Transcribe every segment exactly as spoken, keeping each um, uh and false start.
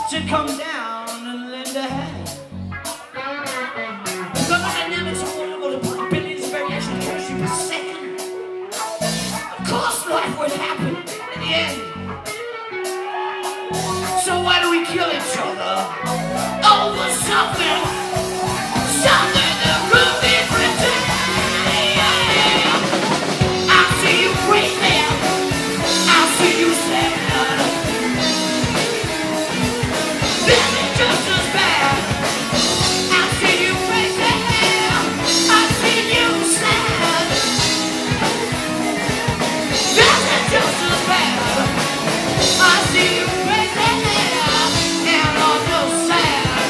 to come down and lend a hand. The dynamics are wonderful to put billions of variations of chemistry per second. Of course life would happen in the end. So why do we kill each other over something, something that could be pretend? I see you crazy, I see you sad. This is just as bad. I see you crazy, I see you sad. This is just as bad. I see you crazy and also sad.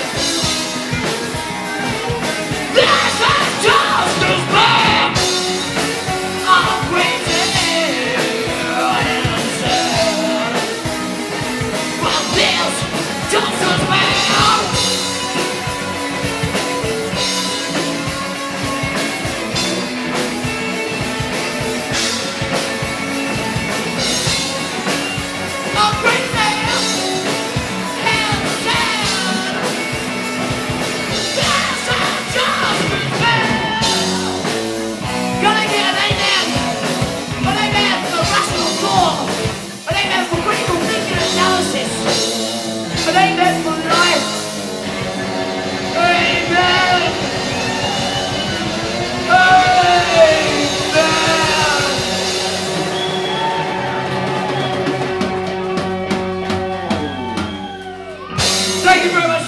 This is just as bad. I'm crazy and sad. Well, this just as bad. I'm crazy and sad. This is just as bad. Gonna get an amen, an amen for rational thought, an amen for critical thinking and analysis, an amen for life. Amen. Amen. Thank you very much.